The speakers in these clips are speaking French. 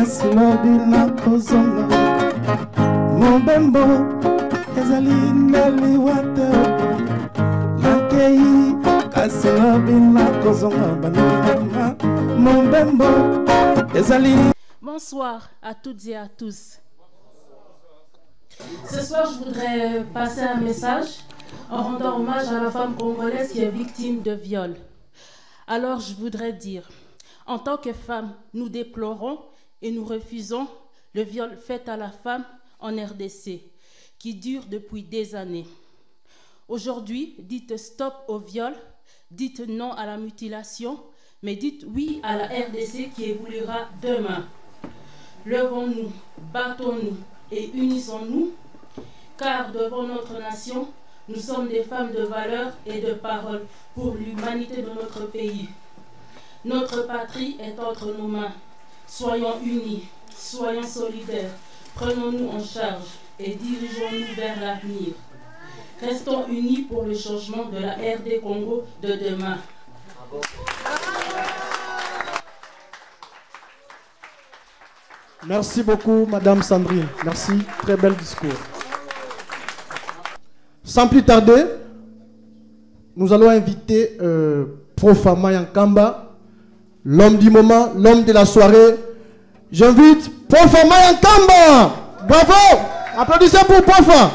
kasi lobi nakozonga mobembo ezali neliwate nakei kasi lobi nakozonga banama mobembo ezali. Bonsoir à toutes et à tous. Ce soir, je voudrais passer un message en rendant hommage à la femme congolaise qui est victime de viol. Alors, je voudrais dire, en tant que femme, nous déplorons et nous refusons le viol fait à la femme en RDC, qui dure depuis des années. Aujourd'hui, dites stop au viol, dites non à la mutilation, mais dites oui à la RDC qui évoluera demain. Levons-nous, battons-nous et unissons-nous, car devant notre nation, nous sommes des femmes de valeur et de parole pour l'humanité de notre pays. Notre patrie est entre nos mains. Soyons unis, soyons solidaires, prenons-nous en charge et dirigeons-nous vers l'avenir. Restons unis pour le changement de la RD Congo de demain. Merci beaucoup, Madame Sandrine. Merci, très bel discours. Sans plus tarder, nous allons inviter Profama Yankamba, l'homme du moment, l'homme de la soirée. J'invite Profama Yankamba. Bravo! Applaudissez pour Profa.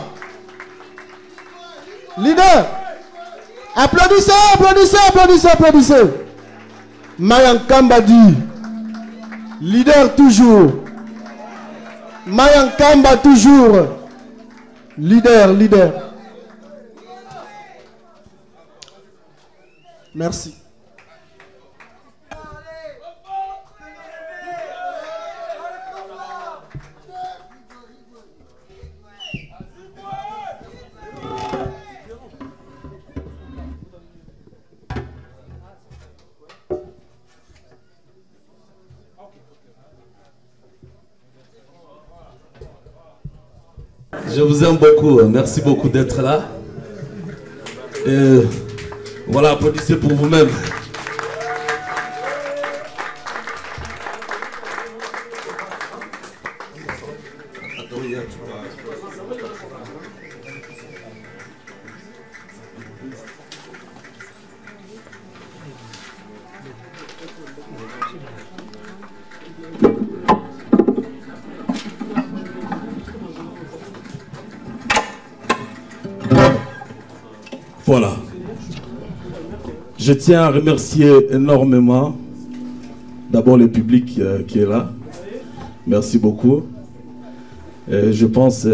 Leader. Applaudissez, applaudissez, applaudissez, applaudissez. Mayankamba dit. Leader toujours. Mayankamba toujours. Leader, leader. Merci. Je vous aime beaucoup, merci beaucoup d'être là. Et voilà, applaudissez pour vous-même. Voilà. Je tiens à remercier énormément d'abord le public qui est là. Merci beaucoup. Et je pense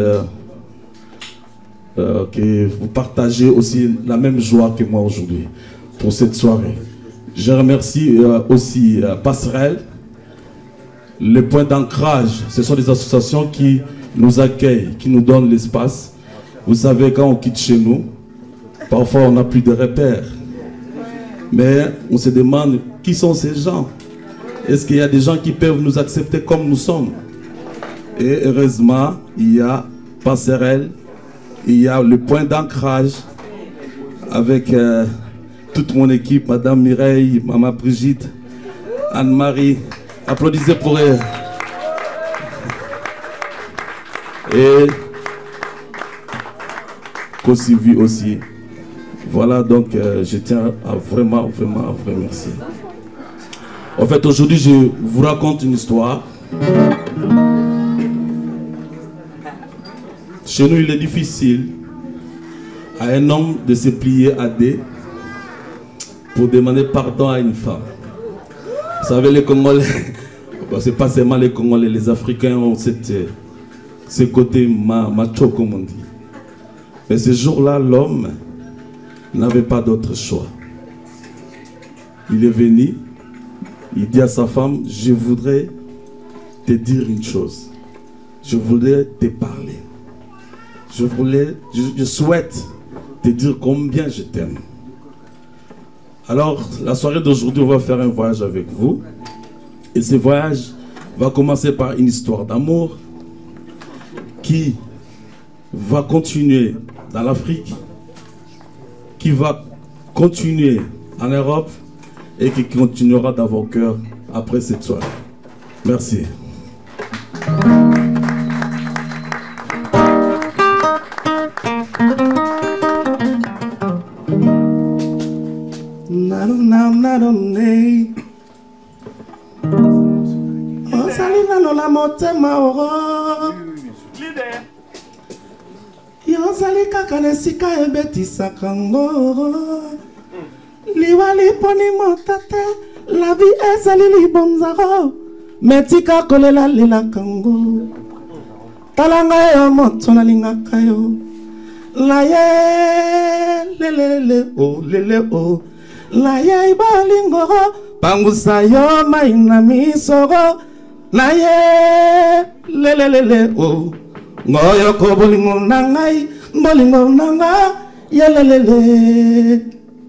que vous partagez aussi la même joie que moi aujourd'hui pour cette soirée. Je remercie aussi Passerelle, les points d'ancrage. Ce sont des associations qui nous accueillent, qui nous donnent l'espace. Vous savez, quand on quitte chez nous, parfois on n'a plus de repères. Mais on se demande qui sont ces gens. Est-ce qu'il y a des gens qui peuvent nous accepter comme nous sommes? Et heureusement, il y a Passerelle, il y a le point d'ancrage avec toute mon équipe, Madame Mireille, Maman Brigitte, Anne-Marie. Applaudissez pour elle. Et Kosivi aussi. Voilà, donc je tiens à vraiment à vous remercier. En fait, aujourd'hui, je vous raconte une histoire. Chez nous, il est difficile à un homme de se plier à des pour demander pardon à une femme. Vous savez, les Congolais, bon, c'est pas seulement les Congolais, les Africains ont ce côté macho, comme on dit. Mais ce jour-là, l'homme n'avait pas d'autre choix. Il est venu, il dit à sa femme, je voudrais te dire une chose. Je voudrais te parler. Je souhaite te dire combien je t'aime. Alors, la soirée d'aujourd'hui, on va faire un voyage avec vous. Et ce voyage va commencer par une histoire d'amour qui va continuer dans l'Afrique, qui va continuer en Europe et qui continuera dans vos cœurs après cette soirée. Merci. pardonné. Ozali nano la motema oro. Yozali kaka nesika ebetisaka ngo. Liwali poni motate, la vie ezali libonzaro. Metika kolela lila kango. Talanga yo moto na lingaka yo. La ye lele o lele o. La ye ibalingoro. Pangusa yo maina misoro. La ye lele o. Ngoyo ko bolingo nangai. Bolingo nanga yelelele.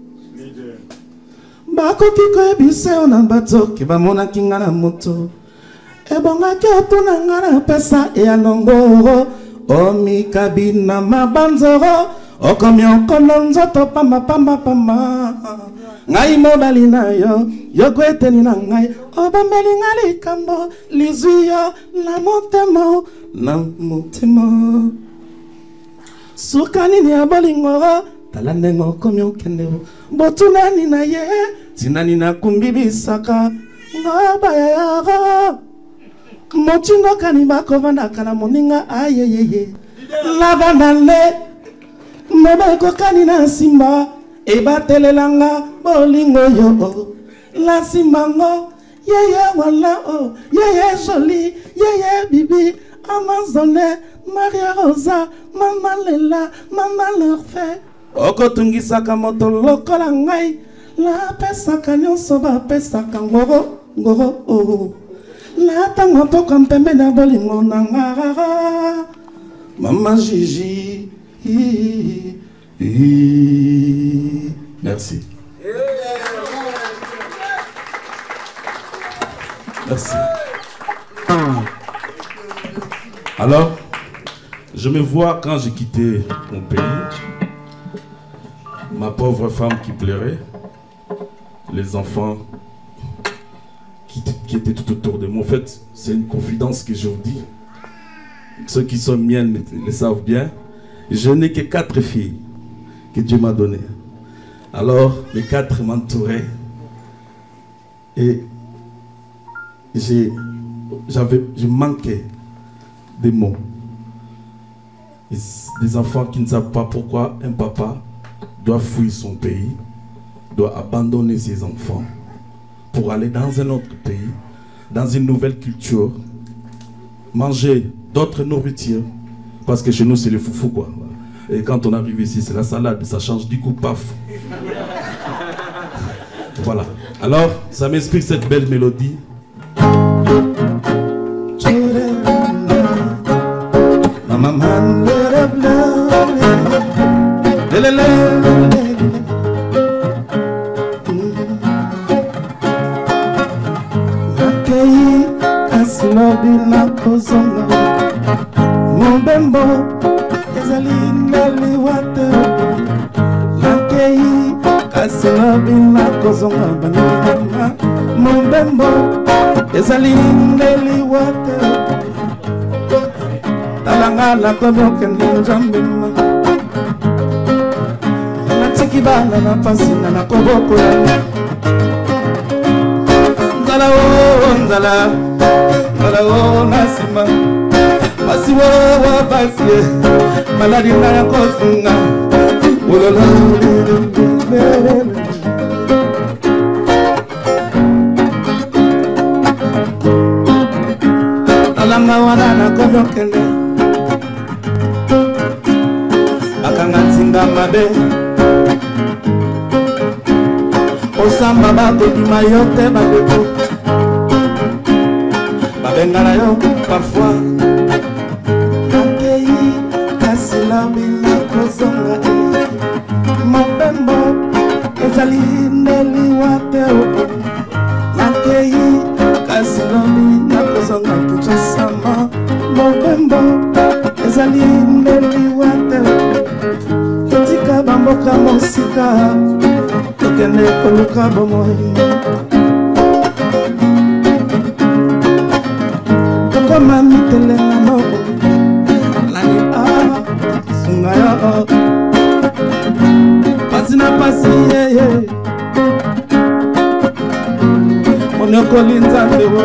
Bako kiko ebise ona bato. Kiba mona kinga na moto. Ebonga kyoto na ngana pesa e anongo. Omi kabina mabanzoro. Okomi okononzo to pamba pamba pamba. Ngai mobali na yo. Yokwete ni na ngai. Obambeli ngali kambo. Lizuyo na motema. Na motema. Sukani ni abolingoro. Talandengo komi okendeo. Botuna ni na ye. Tinani na kumbibisaka. Ngabaya yaga. Mochingo kaniba kovanda kana moninga ayeyeye. Lavandale. Mobeko kanina simba. Eba telelanga bolingo yo. La simbango. Yeye wala o. Yeye joli. Yeye bibi. Amazone. Maria Rosa. Mama Lela. Mama Lorfe. Oko tungisaka moto lokola ngai. La pesaka nyonso ba pesaka ngoro. Ngoro o. La tango poko mpembe na bolingo na ngara. Maman Gigi. Merci. Merci. Alors, je me vois quand j'ai quitté mon pays, ma pauvre femme qui pleurait, les enfants qui étaient tout autour de moi. En fait, c'est une confidence que je vous dis. Ceux qui sont miennes le savent bien. Je n'ai que 4 filles que Dieu m'a données. Alors, les 4 m'entouraient. Et je manquais des mots. Des enfants qui ne savent pas pourquoi un papa doit fuir son pays, doit abandonner ses enfants pour aller dans un autre pays, dans une nouvelle culture, manger d'autres nourritures, parce que chez nous c'est le foufou quoi. Et quand on arrive ici c'est la salade, ça change du coup, paf. Voilà. Alors ça m'inspire cette belle mélodie. Asnobina kozonga Mobembo ezali neli wate Lakei asnobina kozonga Banana Mobembo ezali neli wate Talanga la koboke njambima Natiki bana na pasina na koboko Nzala o nzala Malao nasima Masiwa wa basie Maladi na ya kosunga Ulala Alanga wana na kodokele Akangatinga mabe Osamba bako di mayote babeko Bengala yo parfois Nakei kasila bila kozonga Mobembo ezali neli wate Nakei kasila bila kozonga Kichasama Mobembo ezali neli wate Totika bamboka mosika Tokende koluka bomoi Mami telenga moko Lani sunga yo Pasina pasi ye nyokoli nzambe wo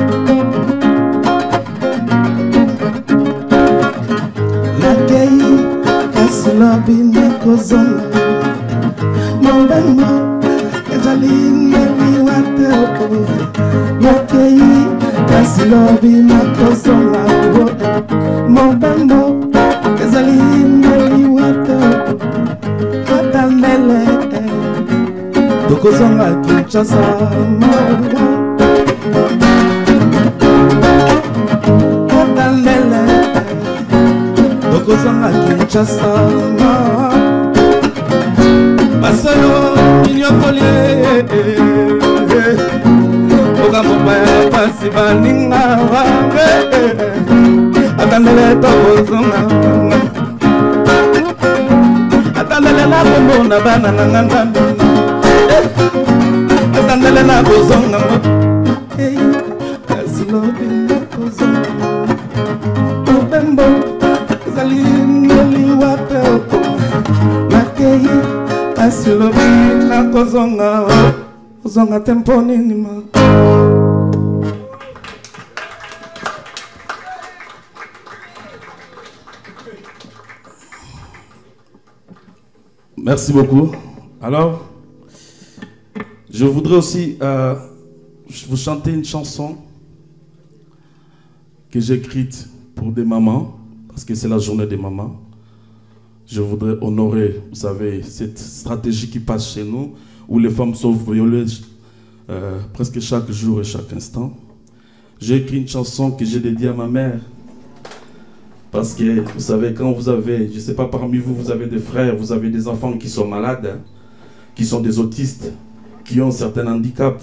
nakei kasi lobi nakozonga mobembo ezali naliwa te nakei kasi lobi nakozonga mobembo ezali naliwa te katandele tokozonga Kinshasa katandele tokozonga Kinshasa basoyo inyokolie okamopaya pasi baninga atandele tokozonga atandele na kombo na bana na nganda atandele na kozonga kasi lobi na kozonga obembo ezali naliwa te nakei kasi lobi na kozonga ozonga tempo nini ma Merci beaucoup. Alors, je voudrais aussi vous chanter une chanson que j'ai écrite pour des mamans, parce que c'est la journée des mamans. Je voudrais honorer, vous savez, cette stratégie qui passe chez nous, où les femmes sont violées presque chaque jour et chaque instant. J'ai écrit une chanson que j'ai dédiée à ma mère. Parce que, vous savez, quand vous avez, je ne sais pas, parmi vous, vous avez des frères, vous avez des enfants qui sont malades, hein, qui sont des autistes, qui ont certains handicaps.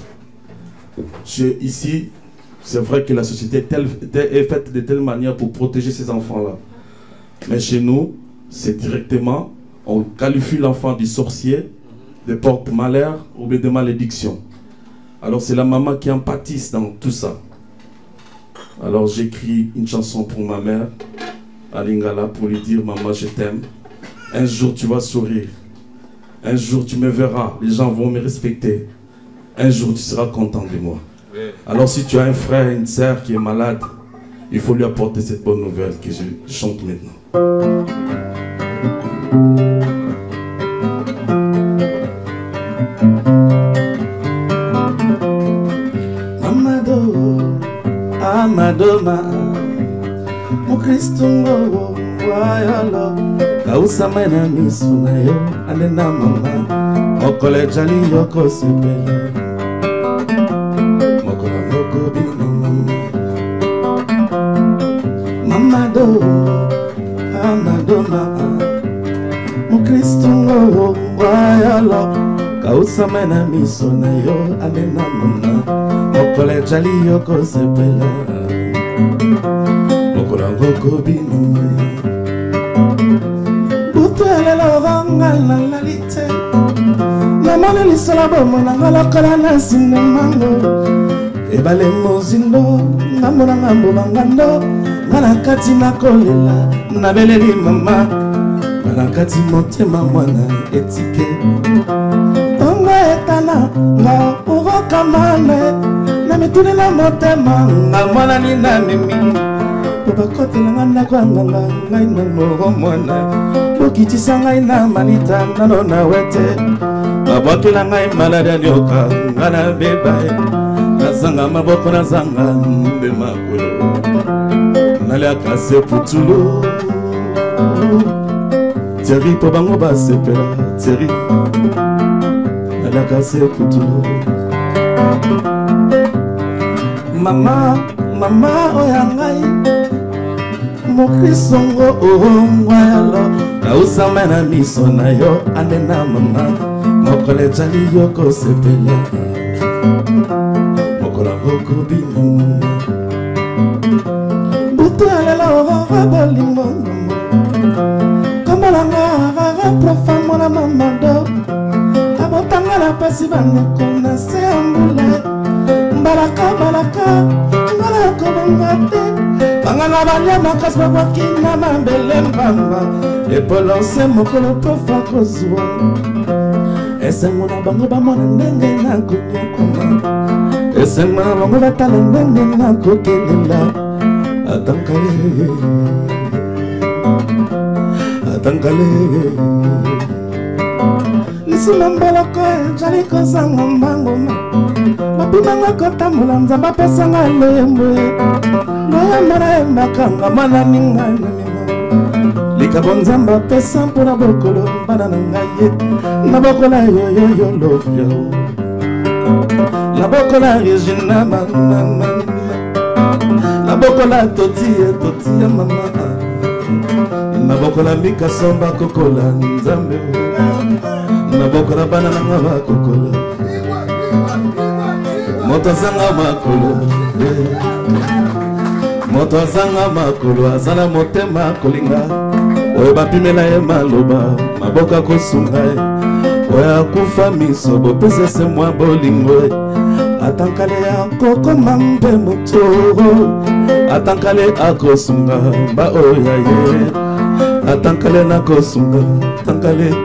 Ici, c'est vrai que la société est faite de telle manière pour protéger ces enfants-là. Mais chez nous, c'est directement, on qualifie l'enfant du sorcier, de porte-malheur ou de malédiction. Alors c'est la maman qui empathise dans tout ça. Alors j'écris une chanson pour ma mère, à Lingala, pour lui dire: maman, je t'aime. Un jour tu vas sourire. Un jour tu me verras. Les gens vont me respecter. Un jour tu seras content de moi. Oui. Alors si tu as un frère, une sœur qui est malade, il faut lui apporter cette bonne nouvelle que je chante maintenant. Amadoma Mukristungo wayalo Kausama na misu na yo Anena mama Mokole jali yoko sepela Mokola moko bina mama Mamado Amadoma Mukristungo wayalo Kausama na misu na yo Anena mama Mokole jali yoko sepela Mokola ngoko bino Buto elelo ranga na lalite Namane lisola bomo na ngalokola na sinemango Ebale mozindo Ngamona ngambo bangando Ngana kati na kolela Nabeleli mama Ngana kati motema mwana etike Tonga etana Nga uroka mane Namituni na motema Nga mwana ni na mimi Baba kote na ngana kwa nganga Ngai na moro mwana Bokitisa ngai na manita Nano na wete Baba kila ngai malada nyoka Ngana bebae Nazanga maboko na zanga Mbe makolo Nalia kase putulu Thierry po bango ba sepela Thierry Nalia kase putulu Mama, mama oyangai Mokrisongo ohongwayalo Kausama na miso na yo Anena mama Mokole jali yoko sepela Mokola ngoko bino Buto alela orora bolingo Kamalanga profamo na mamado Abotanga la pasi baneko na se ambule Balaka balaka Balaka bangate Bangana banyama kasba wakina mambele mbamba Epolonse mokolo profa kozwa Ese muna bango bamona ndenge na kunyokoma Pesema bango batala ndenge nakokelela atankale atankale lisima mboloko ezali kozanga mbangoma bapimanga kotambola nzambe apesanga loyembo loyembo nayembakanga mwana ninga likabo nzambe apesa mpona bokolo mbana na ngai ye na bokola yoyoyo lofia na bokola Regina mama na bokola totie mama na bokola mika somba kokola nzambe na bokola bana nanga bakokola moto azanga makolo azala motema kolinga oyo bapimela ye maloba maboka kosunga ye oyo akufa miso bopesese mwa bolingo atankale akokoma mpe moto atankale akosunga mba oya ye atankale nakosunga atankale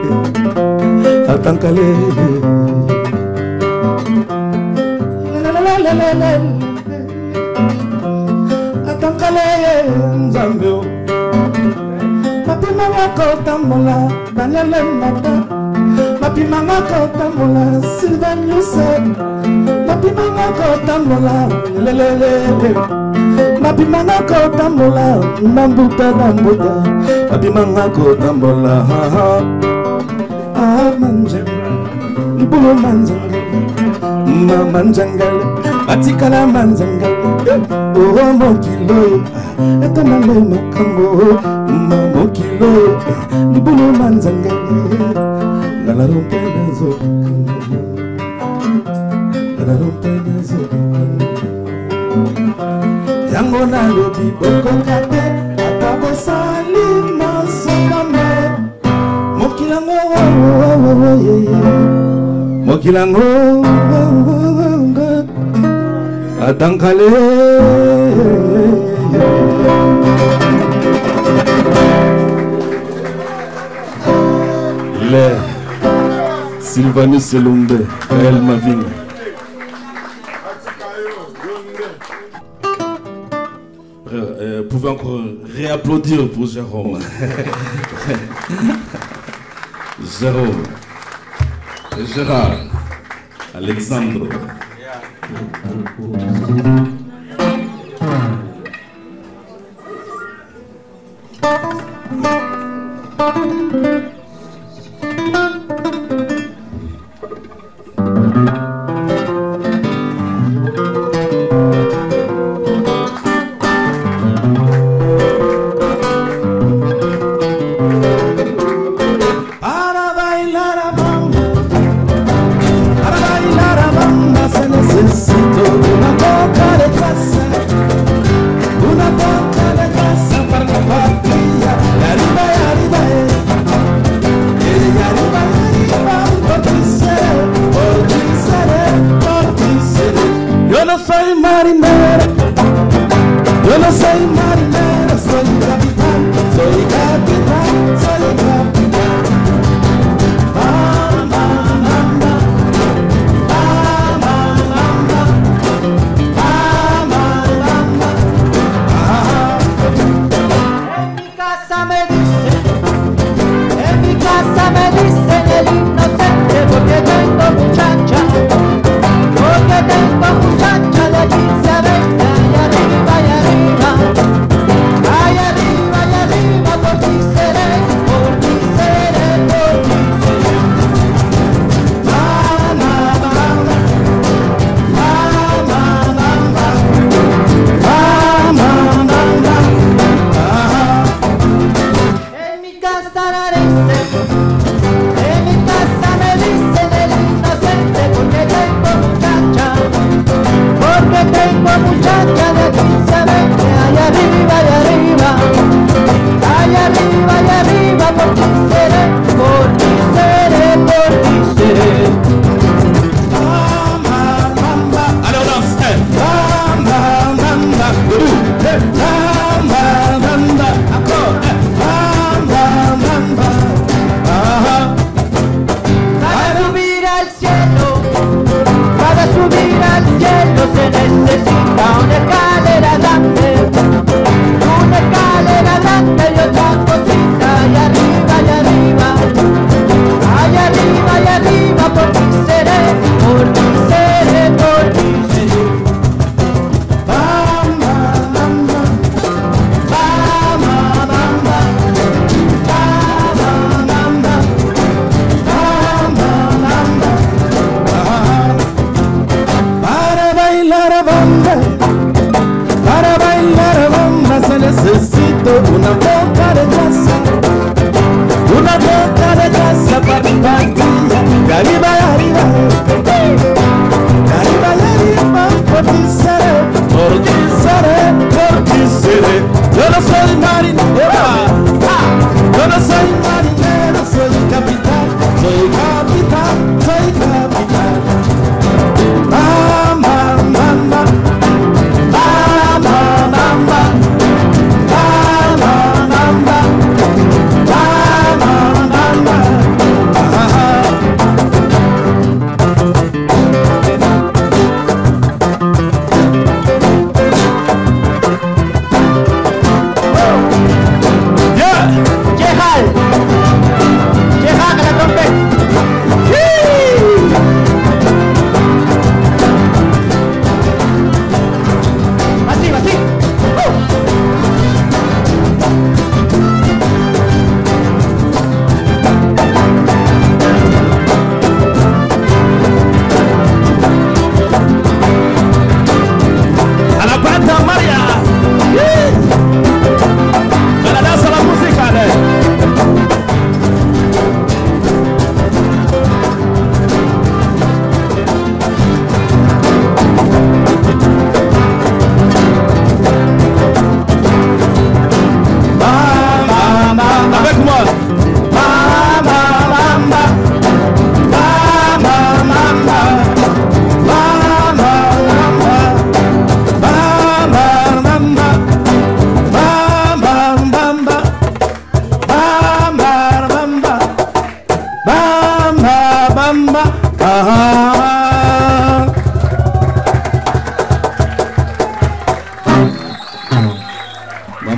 atankale nzambe mapimanga kotambola Daniel Mata mapimanga kotambola Sylvanus mapimanga kotambola lelelele mapimanga kotambola nambuta mapimanga kotambola manjangala libulu manjangala atikala manjangala oh mokilo etamale makambo mokilo libulu manjangala ngala rompenazo yango nalobi bokokate atabosali masomame mokilango atankale le Sylvanus Elombe El Maving. Pouvez encore réapplaudir pour Jérôme. Gérard, Alexandre. Para subir al cielo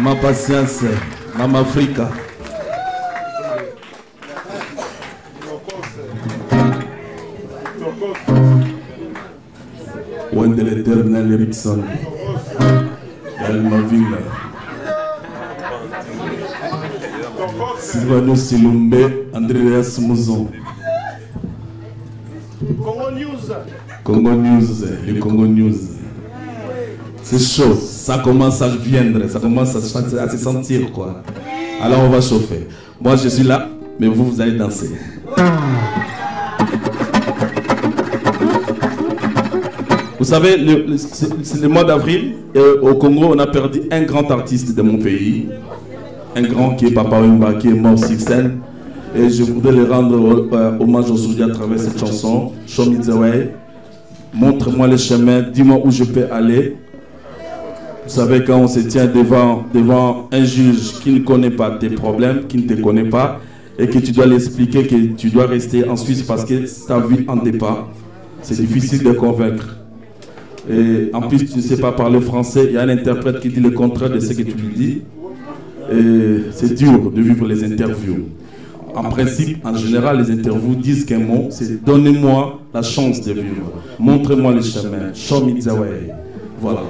Maman Patience, Maman Africa. Wendel l'éternel Erickson. Almaville. Sylvano Silumbe, Andreas Mouzon. Congo News. Congo News, le Congo News. C'est chaud, ça commence à viendre, ça commence à se sentir quoi. Alors on va chauffer. Moi je suis là, mais vous allez danser. Vous savez, c'est le mois d'avril, au Congo, on a perdu un grand artiste de mon pays. Un grand qui est Papa Wemba, qui est mort sur scène. Et je voudrais le rendre hommage aujourd'hui à travers cette chanson. Show me the way. Montre-moi le chemin, dis-moi où je peux aller. Vous savez, quand on se tient devant un juge qui ne connaît pas tes problèmes, qui ne te connaît pas, et que tu dois l'expliquer que tu dois rester en Suisse parce que ta vie en dépend, c'est difficile de convaincre. Et en plus, tu ne sais pas parler français, il y a un interprète qui dit le contraire de ce que tu lui dis. Et c'est dur de vivre les interviews. En principe, en général, les interviews disent qu'un mot, c'est donnez-moi la chance de vivre. Montrez-moi le chemin. Show me the way. Voilà.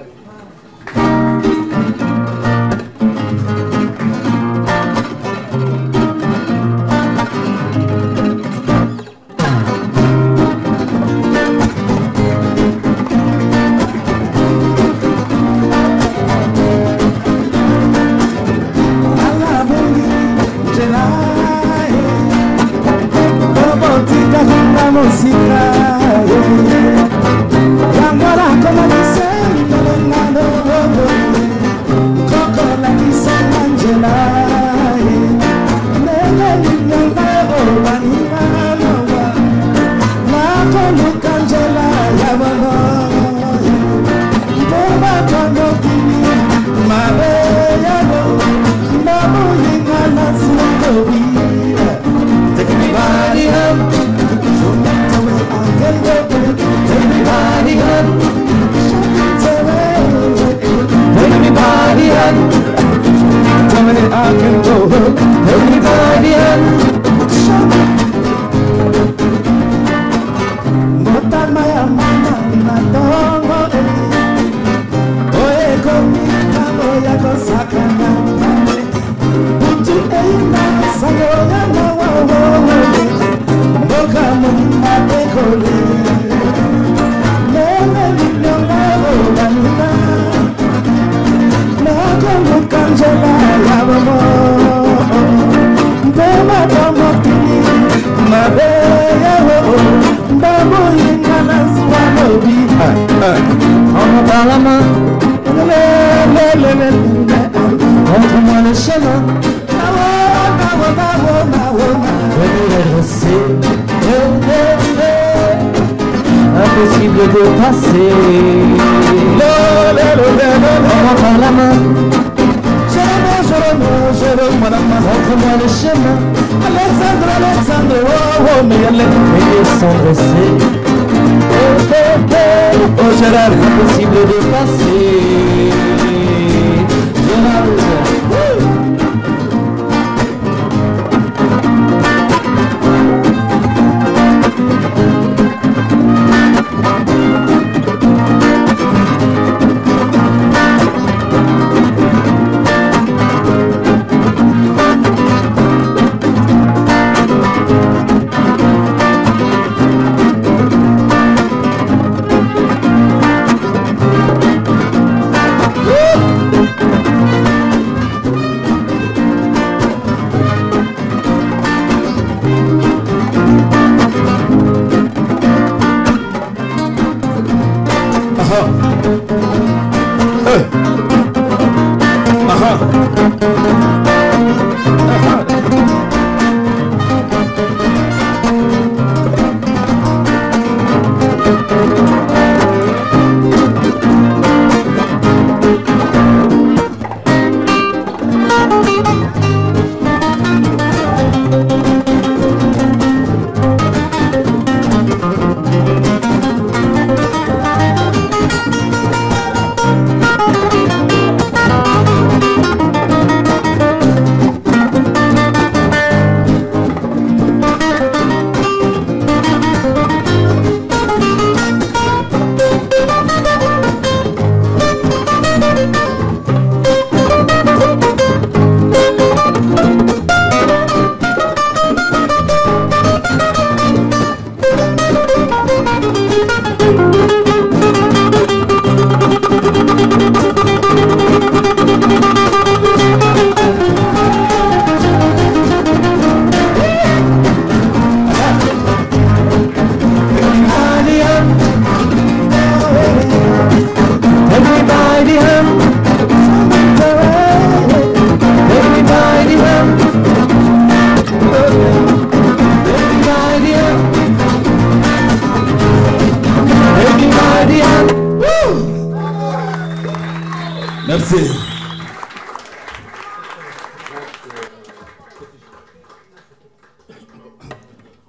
Montre-moi le chemin. Impossible de passer. Prends-moi par la main. Montre-moi le chemin. Alexandre, mais descendre c'est impossible de passer.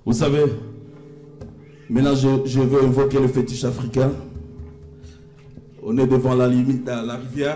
Vous savez, maintenant je veux invoquer le fétiche africain. On est devant la limite de la rivière.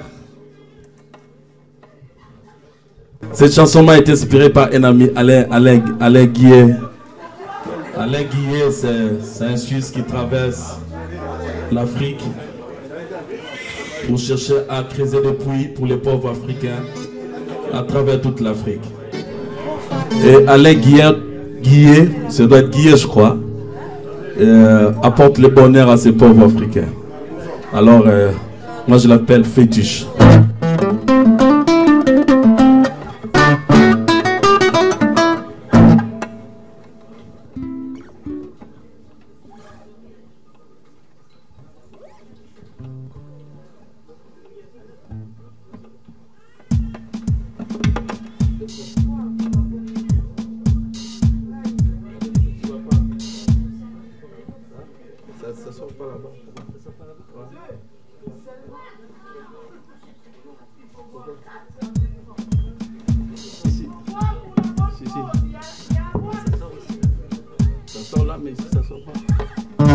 Cette chanson m'a été inspirée par un ami, Alain Guillet. Alain Guillet, c'est un Suisse qui traverse l'Afrique pour chercher à creuser des puits pour les pauvres Africains à travers toute l'Afrique. Et Alain Guillet, ça doit être Guillet je crois, apporte le bonheur à ces pauvres Africains. Alors, moi je l'appelle fétiche. Ça sort pas là-bas. Ça sort là, mais ici ça sort pas.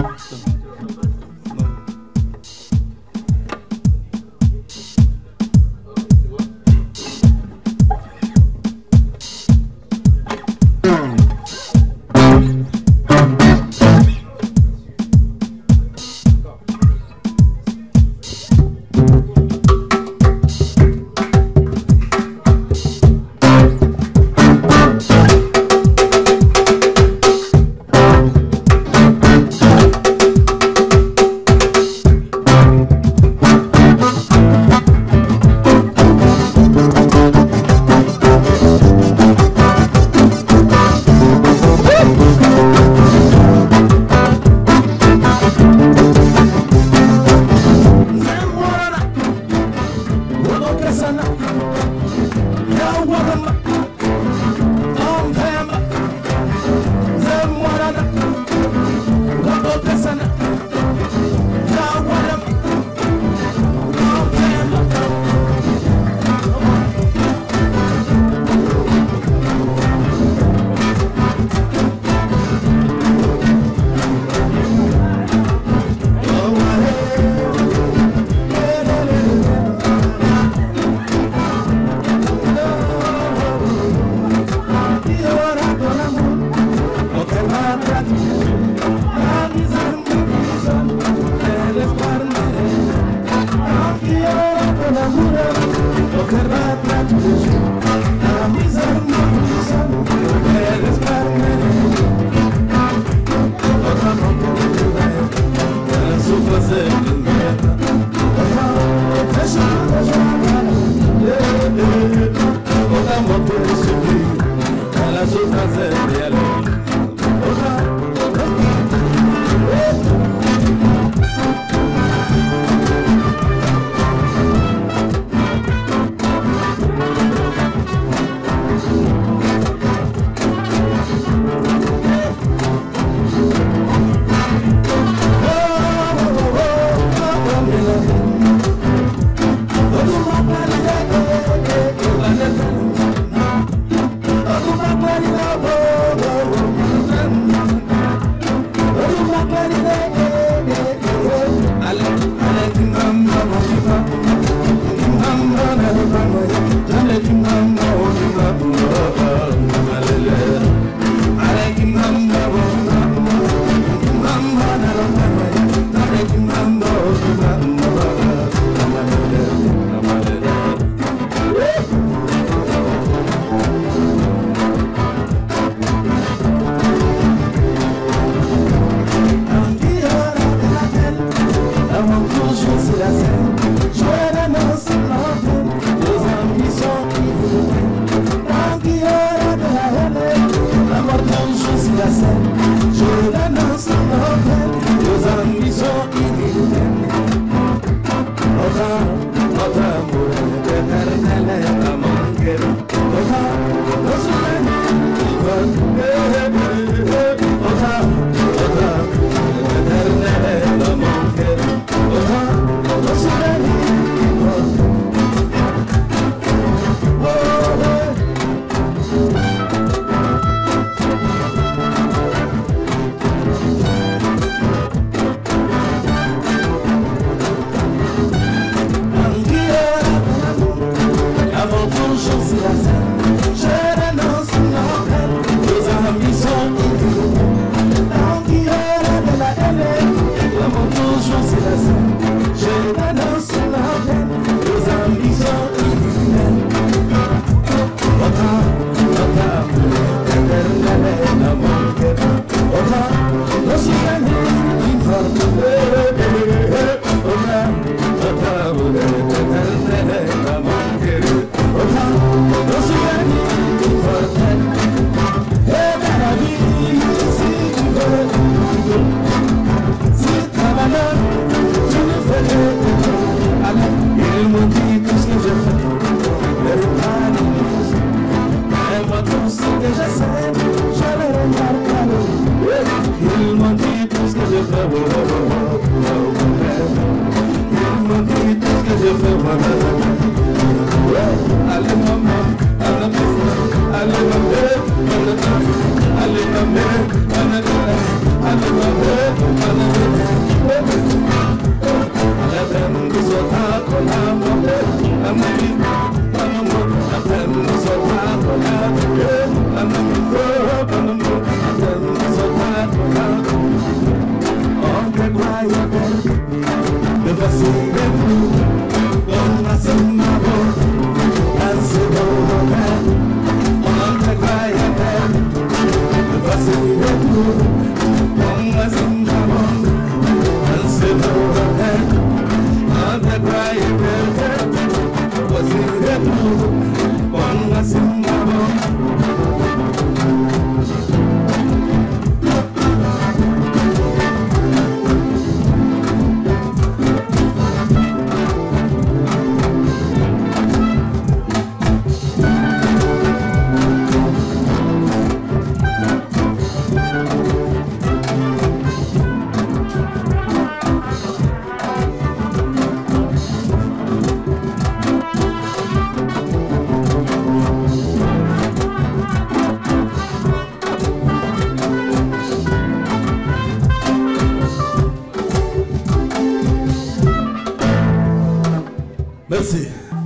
Merci.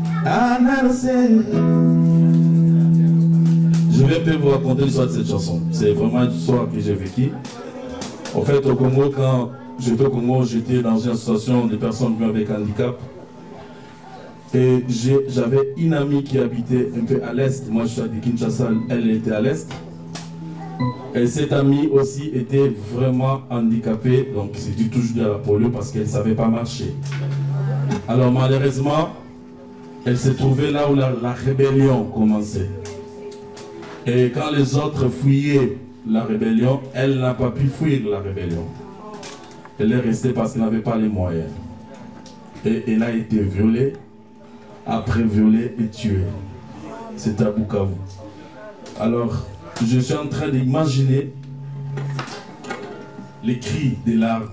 Je vais peut-être vous raconter l'histoire de cette chanson. C'est vraiment une histoire que j'ai vécue. En fait, au Congo, quand j'étais au Congo, j'étais dans une association de personnes vivant avec handicap. Et j'avais une amie qui habitait un peu à l'est. Moi, je suis de Kinshasa, elle était à l'est. Et cette amie aussi était vraiment handicapée. Donc, c'était toujours de la polio parce qu'elle ne savait pas marcher. Alors, malheureusement, elle s'est trouvée là où la rébellion commençait. Et quand les autres fuyaient la rébellion, elle n'a pas pu fuir la rébellion. Elle est restée parce qu'elle n'avait pas les moyens. Et elle a été violée, après violée et tuée. C'est à Bukavu. Alors, je suis en train d'imaginer les cris, des larmes,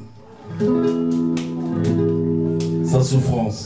sa souffrance.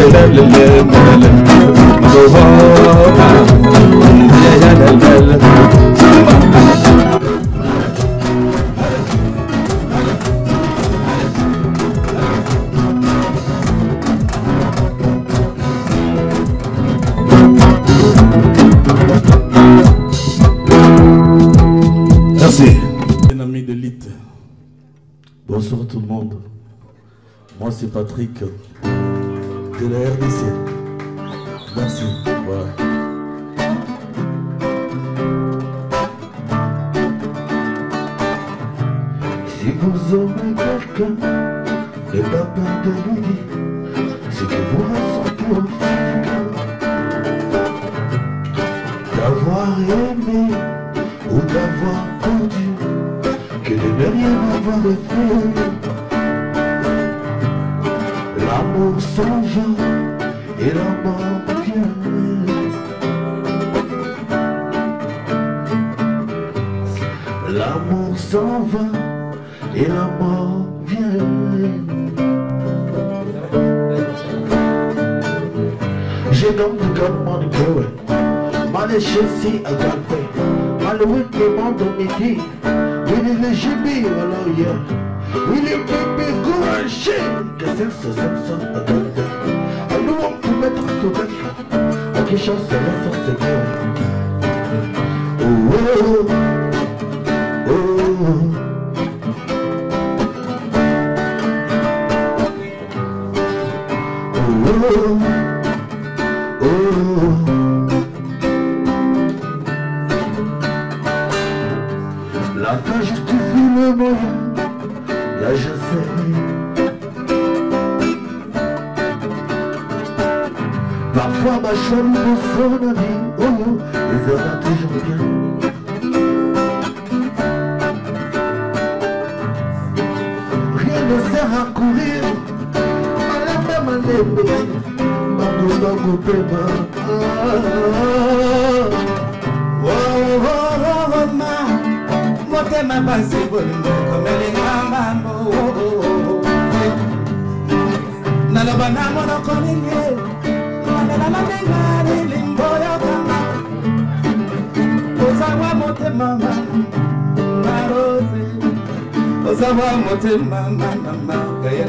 Merci. Un ami de l'IT. Bonsoir tout le monde. Moi c'est Patrick de la RDC. Merci. Voilà. Si vous aimez quelqu'un, n'ayez pas peur de lui dire ce que vous ressentez au fond du cœur. D'avoir aimé ou d'avoir perdu, que de ne rien avoir fait. L'amour s'en va et la mort vient. L'amour s'en va et la mort vient. J'ai donc du calme de cœur, mal Chelsea à Galway, mal le monde de midi, il est le GB alors hier, il est bébé courageux, que c'est ça à Galway. À nous on peut mettre tout d'accord, à qui chance c'est la force de Dieu. Oh oh oh oh. La fin justifie le moyen, là je sais. Parfois ma choisie pour son avis, oh oh, les hommes ont toujours bien. Rien ne sert à courir, à la même année, Mago Pema. Motema basi bolingo komelinga mambo naloba na mono kolinge nalala menga limbo yokanga osawa motema marose osawa motema mama kaya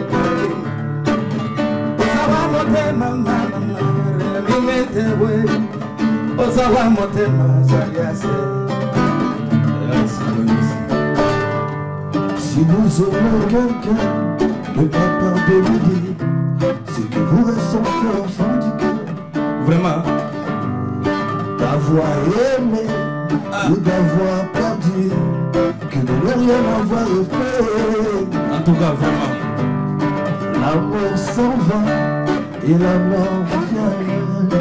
osawa motema mama remetewe osawa motema saliase. Si vous aimez quelqu'un, ne pas peur de lui dire ce que vous ressentez au fond du cœur. Vraiment. D'avoir aimé ou d'avoir perdu, que de ne rien avoir fait. En tout cas, vraiment. L'amour s'en va et la mort vient.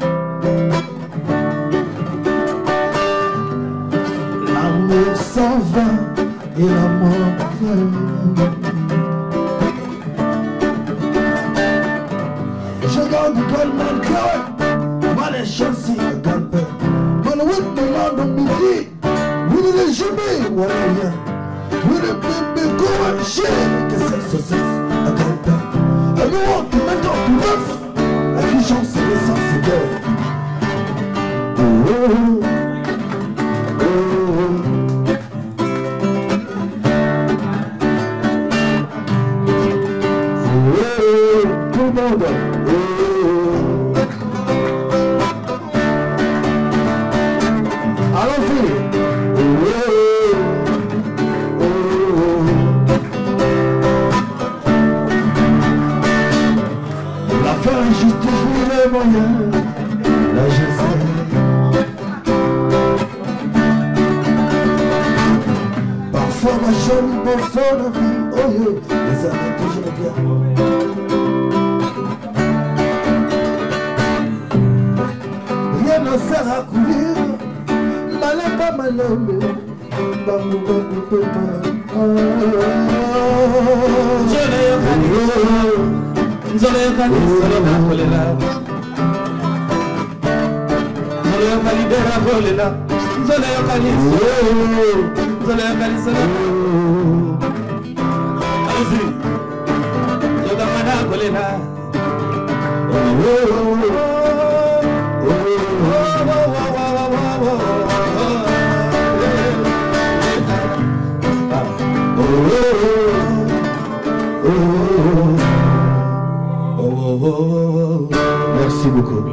L'amour s'en va et la mort vient. Je garde tellement de cœur, mal et chancy à Galpin. Mon oui, de l'ordre midi, vous ne les jamais, voilà rien. Vous ne pouvez courager que cette saucisse à Galpin. À nous, on te met en tout neuf, à qui j'en sais les sens, c'est gueule. Oh oh oh. Là je sais. Parfois ma jolie personne a vie, oh yo, les années toujours bien. Rien ne sert à courir, malin pas malin, bambou bambou pema. Nzole kali solo na kolela Nzole kali dera kolela Nzole kali solo Alusi Yoga mana kolela Merci beaucoup.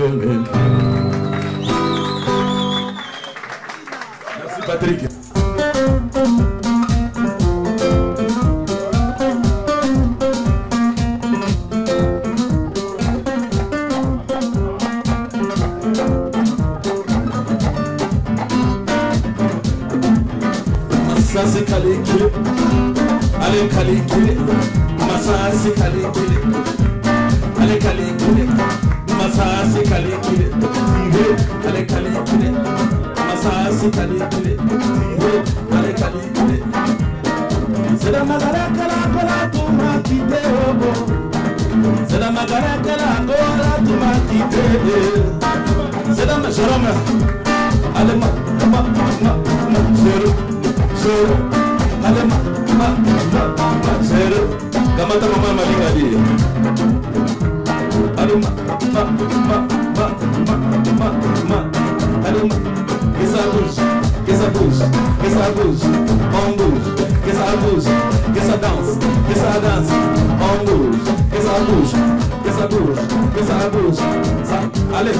Merci Patrick. Ça c'est calculé, allez calculé, massa c'est calculé, allez calculé, massa c'est calculé, allez calculé, massa c'est calculé, allez calculé. C'est la magara la tu m'as quitté, c'est la magara la tu m'as quitté, c'est la Jérôme, allez allez zero kamata mama malinga di allez allez que ça bouge on bouge que ça bouge que ça danse on bouge que ça bouge ça allez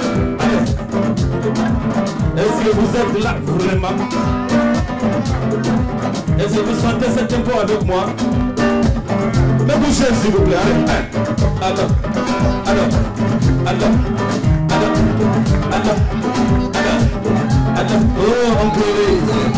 est-ce que vous êtes là vraiment? Est-ce que vous sentez ce tempo avec moi? Mais bougez s'il vous plaît. Alors. Oh, on peut.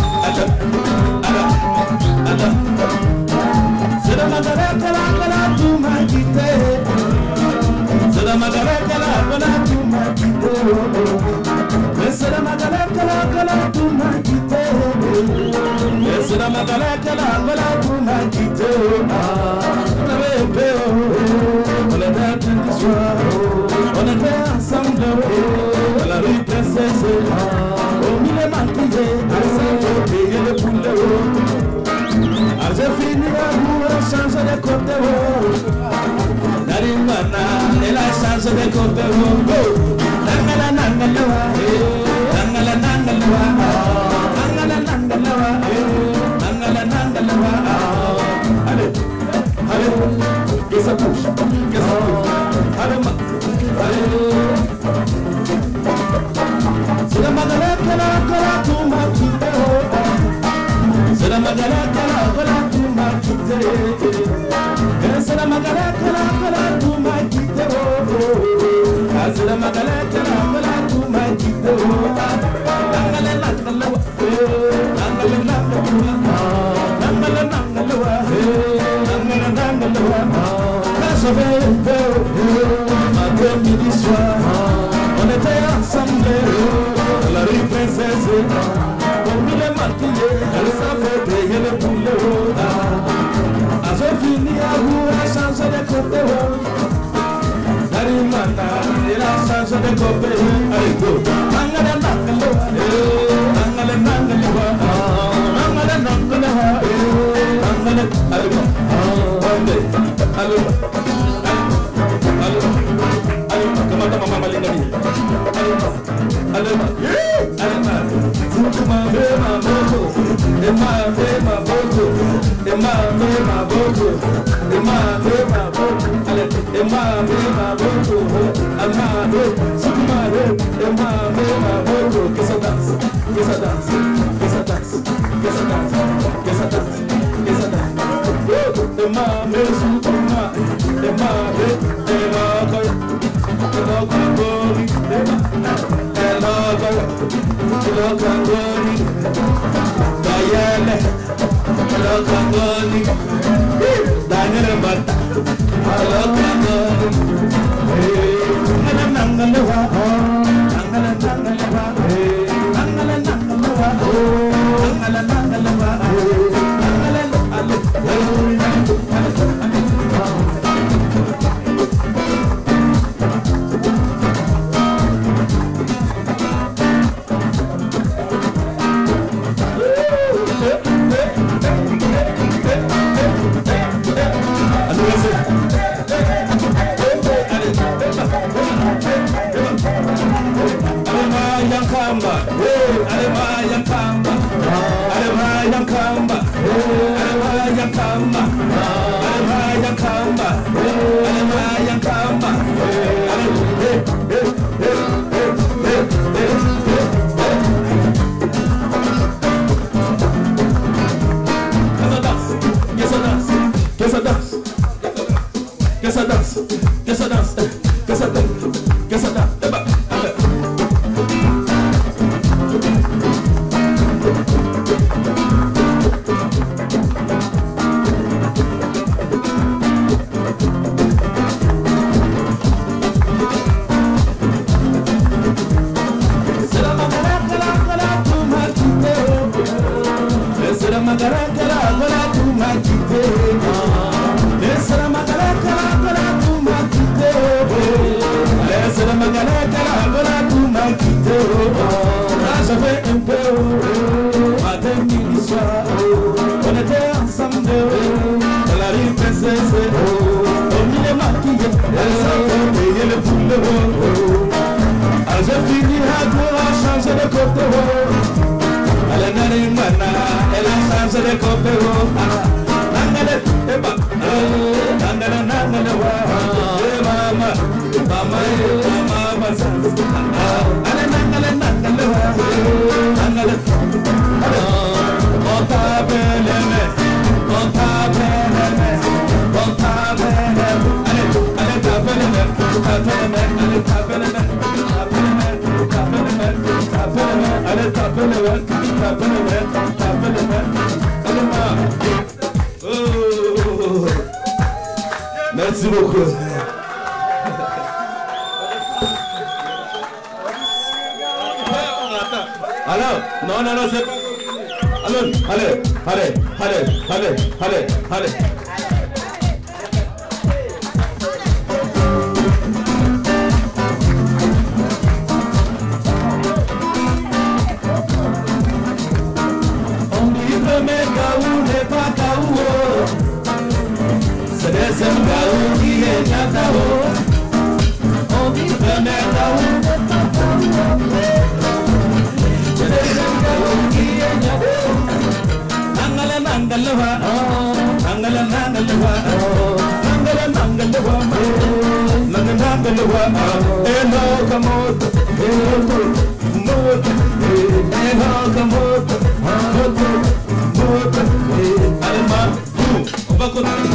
C'est la magarette la tu m'as quitté. C'est la magarette la tu m'as quitté. Mais c'est la magarette la tu m'as quitté. C'est la magalette la tu m'as quitté. On était un soir, on était ensemble à la rue Princesse. Au milieu maquillé, à payer le poulet. J'ai fini à vous changer de côté. Narimana, elle a changé de côté. Nangala. Allez, que ça bouge, allez, c'est la magalette la tu m'as quitté. C'est la magalette la tu m'as quitté. C'est la magalette la tu m'as quitté. C'est la magalette la tu m'as quitté. Midi soir, on était ensemble à la rue Princesse. Au milieu maquillé, elle savait payer le poulet. J'ai fini à vous changer de côté. Narimana, elle a changé de côté. Allez, go. Merci beaucoup. Alors, non, c'est pas. Allez. On dit premier Gaou n'est pas Gaou. C'est deuxième Gaou qui est Gaou. On dit premier Gaou n'est pas Gaou. C'est deuxième Gaou qui est Gaou. Nangalwa, on va continuer.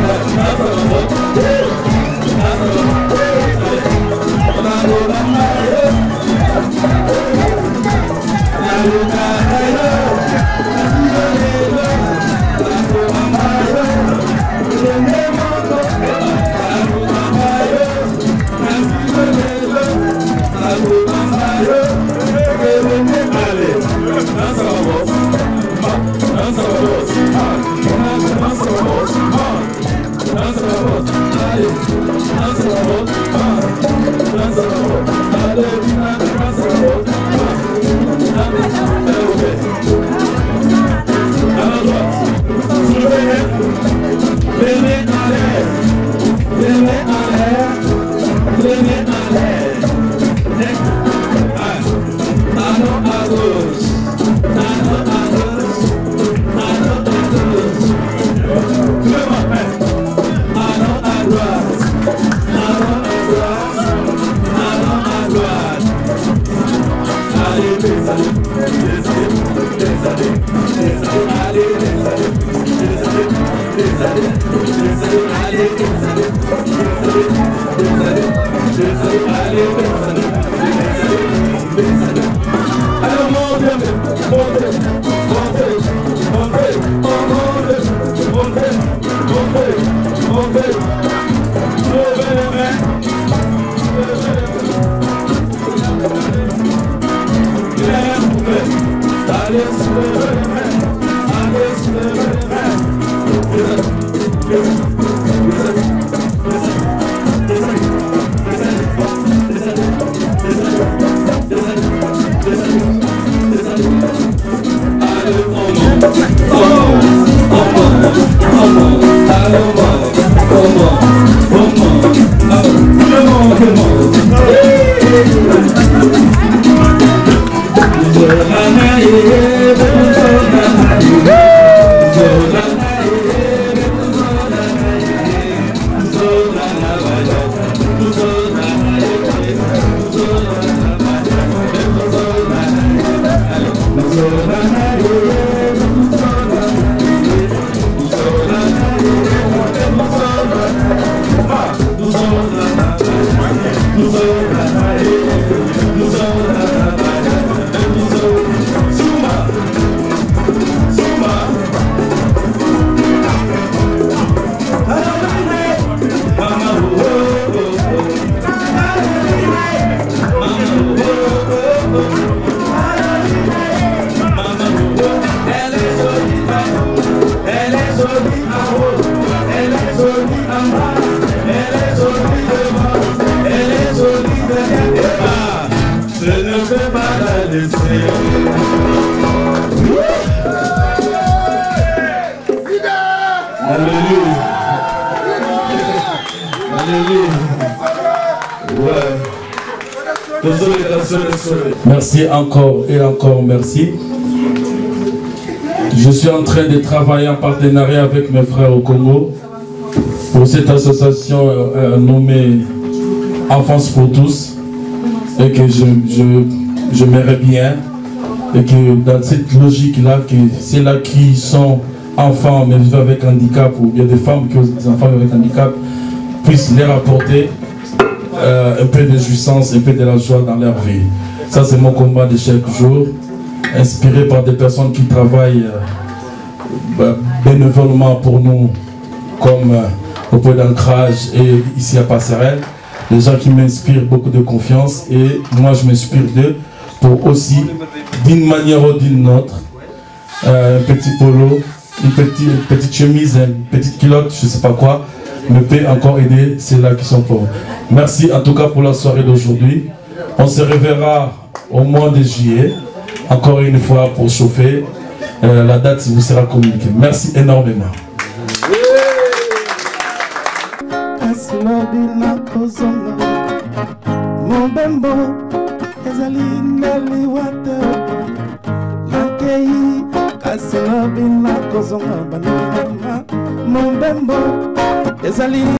Merci encore et encore merci. Je suis en train de travailler en partenariat avec mes frères au Congo pour cette association nommée Enfance pour tous, et que je m'aimerais bien, et que dans cette logique-là, que c'est là qui sont enfants mais vivent avec handicap, ou bien des femmes qui ont des enfants avec handicap, puissent leur apporter un peu de jouissance, un peu de la joie dans leur vie. Ça, c'est mon combat de chaque jour, inspiré par des personnes qui travaillent bénévolement pour nous, comme au point d'ancrage et ici à Passerelle. Des gens qui m'inspirent beaucoup de confiance, et moi je m'inspire d'eux pour aussi, d'une manière ou d'une autre, un petit polo, une petite chemise, une petite culotte, je ne sais pas quoi, me peut encore aider ceux-là qui sont pauvres. Merci en tout cas pour la soirée d'aujourd'hui. On se reverra au mois de juillet, encore une fois pour chauffer. La date vous sera communiquée. Merci énormément.